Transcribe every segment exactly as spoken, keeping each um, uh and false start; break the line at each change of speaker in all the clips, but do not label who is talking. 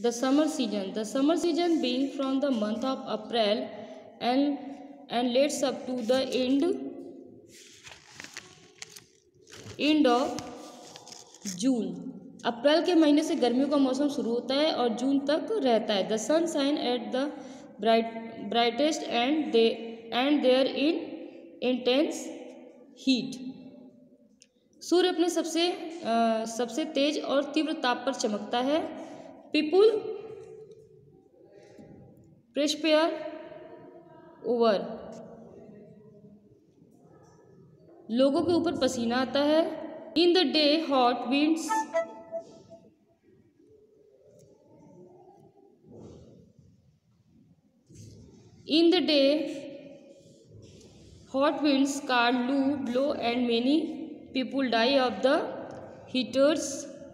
The summer season. The summer season being from the month of April and and leads up to the end end of जून। अप्रैल के महीने से गर्मियों का मौसम शुरू होता है और जून तक रहता है। The sun shine at the bright brightest and they and there in intense heat. सूर्य अपने सबसे आ, सबसे तेज और तीव्र ताप पर चमकता है। People perspire over. लोगों के ऊपर पसीना आता है। In the day hot winds in the day hot winds called Lou blow and many people die of the heaters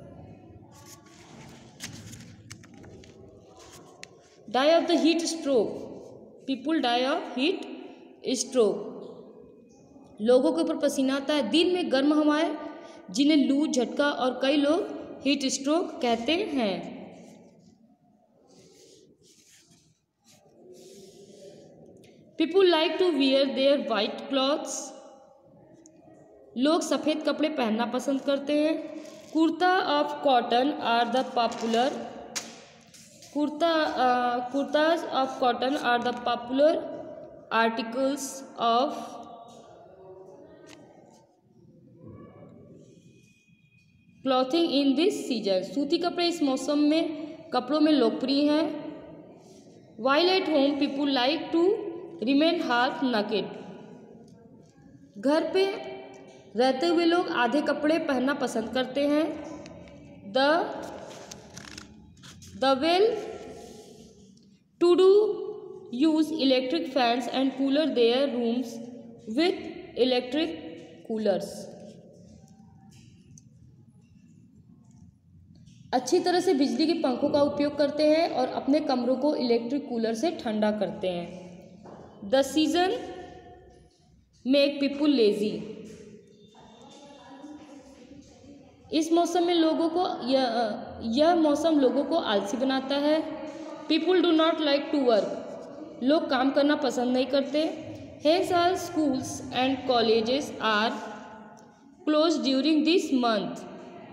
die of the heat stroke. People die of heat stroke. लोगों के ऊपर पसीना आता है। दिन में गर्म हवाएं जिन्हें लू झटका और कई लोग हीट स्ट्रोक कहते हैं। People like to wear their white clothes. लोग सफ़ेद कपड़े पहनना पसंद करते हैं। Kurta of cotton are the popular kurta kurtas of cotton are the popular articles of clothing in this season. सूती कपड़े इस मौसम में कपड़ों में लोकप्रिय हैं। While at home people like to remain half naked. घर पे रहते हुए लोग आधे कपड़े पहनना पसंद करते हैं। The the well to do use electric fans and cooler their rooms with electric coolers. अच्छी तरह से बिजली के पंखों का उपयोग करते हैं और अपने कमरों को इलेक्ट्रिक कूलर से ठंडा करते हैं। The season make people lazy. इस मौसम में लोगों को यह यह मौसम लोगों को आलसी बनाता है। People do not like to work. लोग काम करना पसंद नहीं करते। Hence all schools and colleges are close during this month.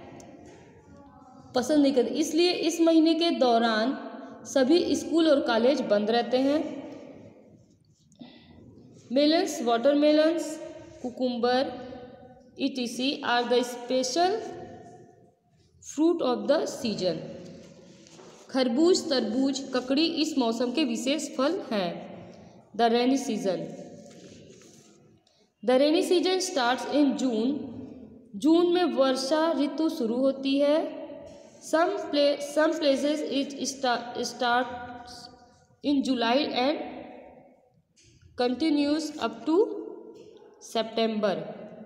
पसंद नहीं करते, इसलिए इस महीने के दौरान सभी स्कूल और कॉलेज बंद रहते हैं। Melons, watermelons, cucumber etc are the special fruit of the season. खरबूज, तरबूज, ककड़ी इस मौसम के विशेष फल हैं। The rainy season. The rainy season starts in June. जून में वर्षा ऋतु शुरू होती है। Some play some places it starts in July and continues up to September.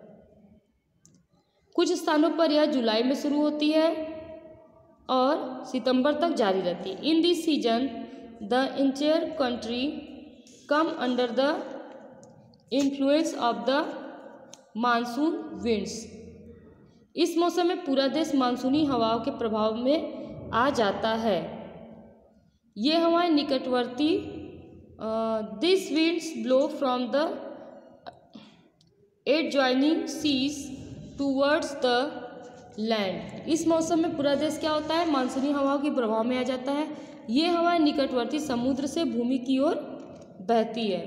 कुछ स्थानों पर यह जुलाई में शुरू होती है और सितंबर तक जारी रहती है। In this season the entire country come under the influence of the monsoon winds. इस मौसम में पूरा देश मानसूनी हवाओं के प्रभाव में आ जाता है। ये हवाएं निकटवर्ती this winds blow from the adjoining seas towards the land. इस मौसम में पूरा देश क्या होता है, मानसूनी हवाओं के प्रभाव में आ जाता है। ये हवाएं निकटवर्ती समुद्र से भूमि की ओर बहती है।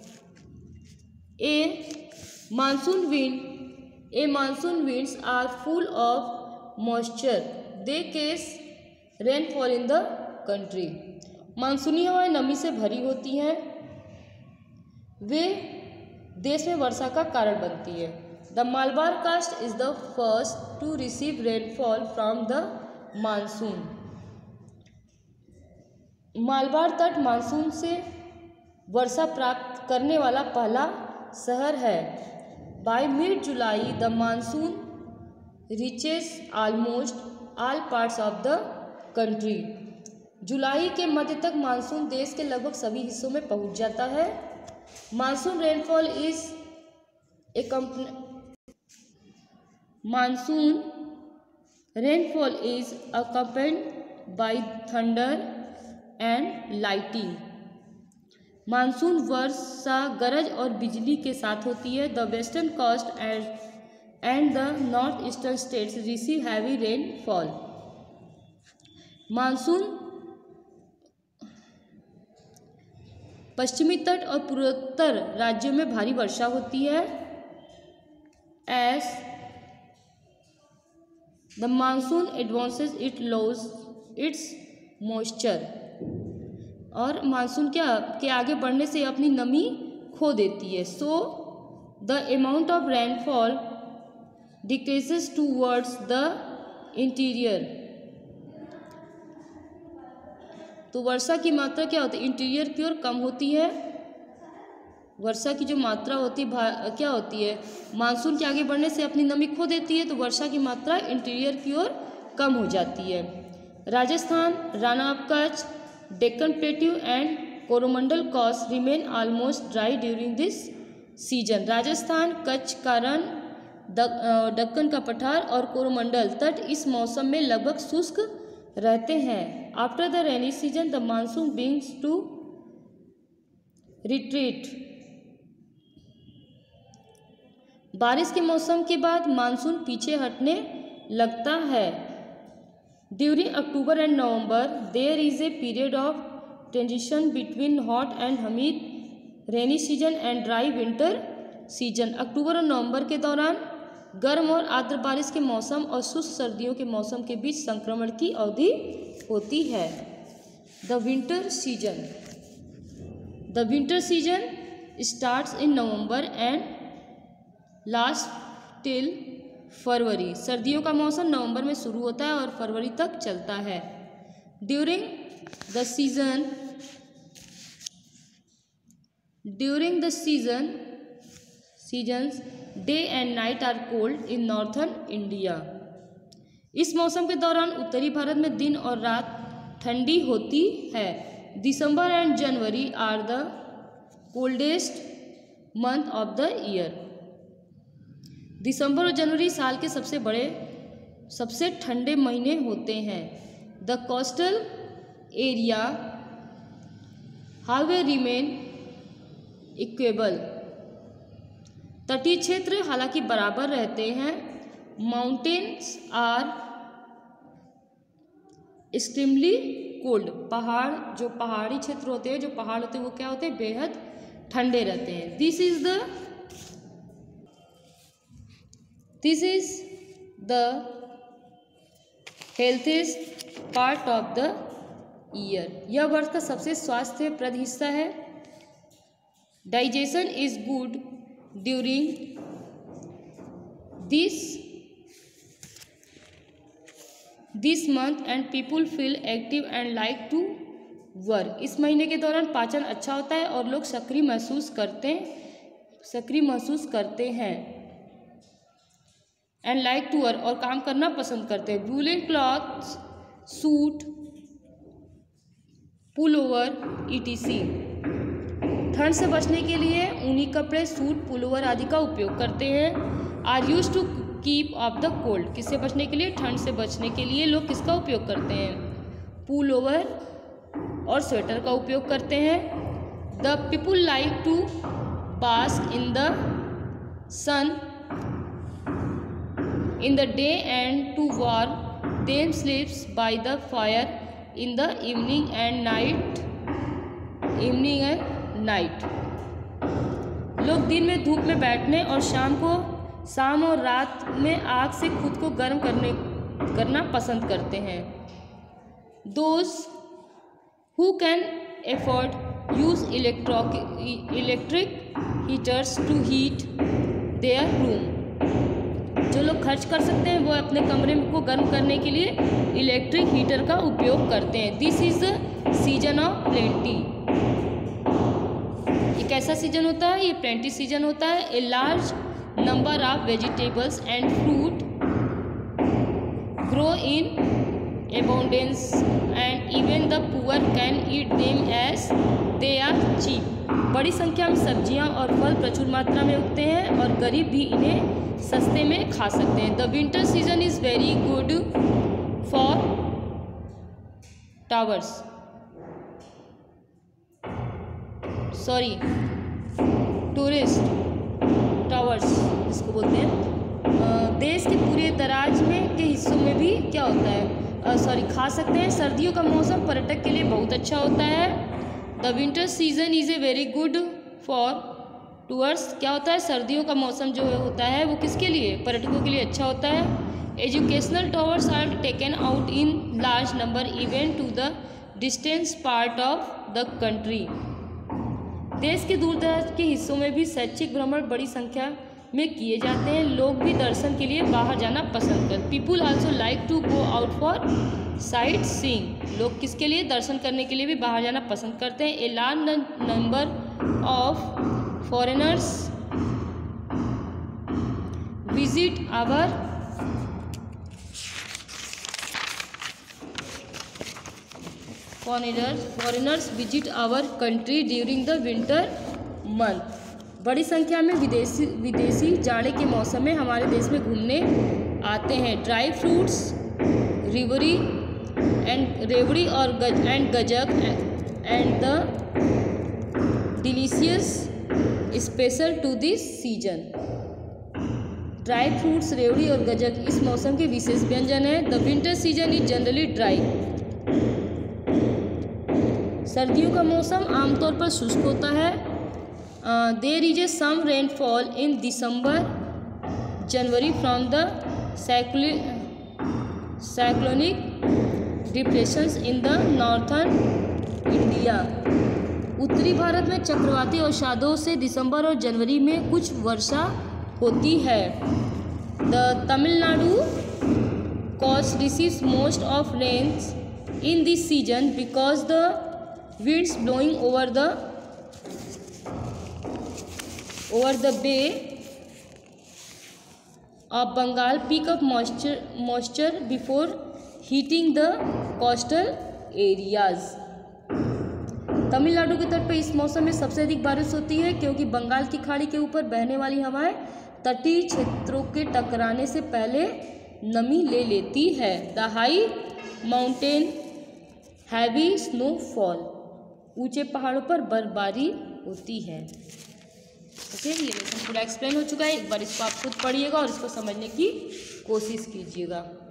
A monsoon wind a monsoon winds are full of moisture. They cause rainfall in the country. मानसूनी हवाएं नमी से भरी होती हैं। वे देश में वर्षा का कारण बनती है। The Malabar coast is the first to receive rainfall from the monsoon. Malabar तट मानसून से वर्षा प्राप्त करने वाला पहला शहर है। By mid July the monsoon reaches almost all parts of the country. जुलाई के मध्य तक मानसून देश के लगभग सभी हिस्सों में पहुंच जाता है। Monsoon rainfall is a monsoon rainfall is accompanied by thunder and lightning. Monsoon वर्षा गरज और बिजली के साथ होती है। The western coast and and the north eastern states receive heavy rainfall. Monsoon पश्चिमी तट और पूर्वोत्तर राज्यों में भारी वर्षा होती है। As the monsoon advances it loses its moisture. और मानसून क्या के आगे बढ़ने से अपनी नमी खो देती है। So the amount of rainfall decreases towards the interior. तो वर्षा की मात्रा क्या होती है, इंटीरियर की ओर कम होती है। वर्षा की जो मात्रा होती है क्या होती है, मानसून के आगे बढ़ने से अपनी नमी खो देती है, तो वर्षा की मात्रा इंटीरियर की ओर कम हो जाती है। Rajasthan, Rann of Kutch, Deccan plateau and Coromandel coast remain almost dry during this season. Rajasthan, Kutch का रण, दक्कन का पठार और कोरोमंडल तट इस मौसम में लगभग शुष्क रहते हैं। After the rainy season the monsoon begins to retreat. बारिश के मौसम के बाद मानसून पीछे हटने लगता है। During October and November there is a period of transition between hot and humid rainy season and dry winter season. अक्टूबर और नवंबर के दौरान गर्म और आर्द्र बारिश के मौसम और शुष्क सर्दियों के मौसम के बीच संक्रमण की अवधि होती है। The winter season the winter season starts in November and last till February. सर्दियों का मौसम नवंबर में शुरू होता है और फरवरी तक चलता है। During the season during the season seasons day and night are cold in northern India. इस मौसम के दौरान उत्तरी भारत में दिन और रात ठंडी होती है। December and January are the coldest month of the year. दिसंबर और जनवरी साल के सबसे बड़े सबसे ठंडे महीने होते हैं। The coastal area how remain equable. तटीय क्षेत्र हालांकि बराबर रहते हैं। Mountains are extremely cold. पहाड़ जो पहाड़ी क्षेत्र होते हैं जो पहाड़ होते हैं वो क्या होते हैं, बेहद ठंडे रहते हैं। This is the this is the healthiest part of the year. यह वर्ष का सबसे स्वास्थ्यप्रद हिस्सा है। Digestion is good during this this month and people feel active and like to work. इस महीने के दौरान पाचन अच्छा होता है और लोग सक्रिय महसूस करते सक्रिय महसूस करते हैं एंड लाइक टू वर्क और काम करना पसंद करते हैं। Woollen clothes, suit, pullover etc. ठंड से बचने के लिए ऊनी कपड़े, सूट, पुलोवर आदि का उपयोग करते हैं। Are use to keep off the cold. किससे बचने के लिए, ठंड से बचने के लिए लोग किसका उपयोग करते हैं, पुल ओवर और स्वेटर का उपयोग करते हैं। The people like to bask in the sun in the day and to warm them sleeps by the fire in the evening and night evening and night. लोग दिन में धूप में बैठने और शाम को शाम और रात में आग से खुद को गर्म करने करना पसंद करते हैं। Those who can afford use electric electric heaters to heat their room. जो लोग खर्च कर सकते हैं वो अपने कमरे को गर्म करने के लिए इलेक्ट्रिक हीटर का उपयोग करते हैं। This is the season of plenty. ये कैसा सीजन होता है, ये प्लेंटी सीजन होता है। A large number of vegetables and fruit grow in abundance and even the poor can eat them as they are cheap। बड़ी संख्या में सब्जियां और फल प्रचुर मात्रा में उगते हैं और गरीब भी इन्हें सस्ते में खा सकते हैं। The winter season is very good for towers, sorry tourist towers जिसको बोलते हैं, देश के पूरे दराज में के हिस्सों में भी क्या होता है, सॉरी खा सकते हैं। सर्दियों का मौसम पर्यटक के लिए बहुत अच्छा होता है। The winter season is a very good for tours, क्या होता है, सर्दियों का मौसम जो होता है वो किसके लिए, पर्यटकों के लिए अच्छा होता है। Educational tours are taken out in large number event to the distance part of the country, देश के दूर दराज के हिस्सों में भी शैक्षिक भ्रमण बड़ी संख्या में किए जाते हैं। लोग भी दर्शन के लिए बाहर जाना पसंद करते। People also like to go out for sightseeing, लोग किसके लिए, दर्शन करने के लिए भी बाहर जाना पसंद करते हैं। A large number of foreigners visit our foreigners foreigners visit our country during the winter month, बड़ी संख्या में विदेशी विदेशी जाड़े के मौसम में हमारे देश में घूमने आते हैं। ड्राई फ्रूट्स, रिवरी एंड रेवड़ी और गज and gajak and the delicious special to this season, dry fruits, रेवड़ी और गजक इस मौसम के विशेष व्यंजन है। The winter season is generally dry, सर्दियों का मौसम आमतौर पर शुष्क होता है। There is a some rainfall in December January from the cyclonic depressions in the northern India, उत्तरी भारत में चक्रवाती अवसादों से दिसंबर और जनवरी में कुछ वर्षा होती है। The Tamil Nadu coast receives most of rains in this season because the winds blowing over the over the bay of Bengal pick up moisture moisture before heating the coastal areas, Tamil Nadu के तट पर इस मौसम में सबसे अधिक बारिश होती है क्योंकि बंगाल की खाड़ी के ऊपर बहने वाली हवाएं तटीय क्षेत्रों के टकराने से पहले नमी ले लेती है। The high mountain heavy snowfall, ऊंचे पहाड़ों पर बर्फबारी होती है। ओके, ये लेसन पूरा एक्सप्लेन हो चुका है। एक बार इसको आप खुद पढ़िएगा और इसको समझने की कोशिश कीजिएगा।